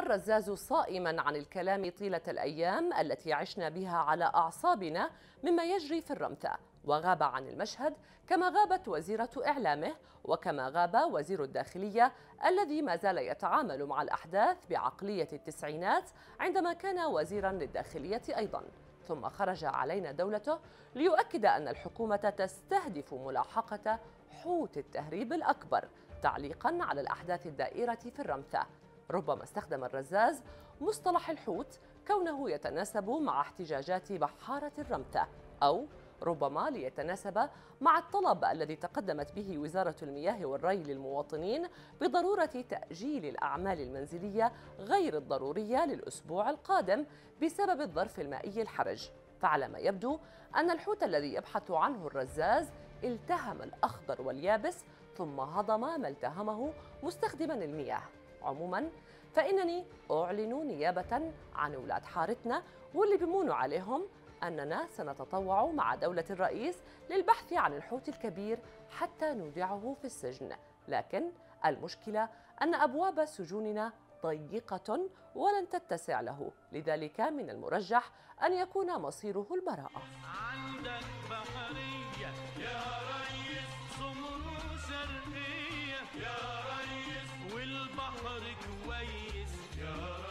الرزاز صائما عن الكلام طيلة الأيام التي عشنا بها على أعصابنا مما يجري في الرمثة، وغاب عن المشهد كما غابت وزيرة إعلامه، وكما غاب وزير الداخلية الذي ما زال يتعامل مع الأحداث بعقلية التسعينات عندما كان وزيرا للداخلية أيضا. ثم خرج علينا دولته ليؤكد أن الحكومة تستهدف ملاحقة حوت التهريب الأكبر تعليقا على الأحداث الدائرة في الرمثة. ربما استخدم الرزاز مصطلح الحوت كونه يتناسب مع احتجاجات بحارة الرمثة، أو ربما ليتناسب مع الطلب الذي تقدمت به وزارة المياه والري للمواطنين بضرورة تأجيل الأعمال المنزلية غير الضرورية للأسبوع القادم بسبب الظرف المائي الحرج. فعلى ما يبدو أن الحوت الذي يبحث عنه الرزاز التهم الأخضر واليابس ثم هضم ما التهمه مستخدما المياه. عموما فإنني أعلن نيابة عن أولاد حارتنا واللي بيمونوا عليهم أننا سنتطوع مع دولة الرئيس للبحث عن الحوت الكبير حتى نودعه في السجن، لكن المشكلة أن أبواب سجوننا ضيقة ولن تتسع له، لذلك من المرجح أن يكون مصيره البراءة. عندك بحرية يا ريس، سمر شرقية يا ريس، والبحر كويس يا ريس.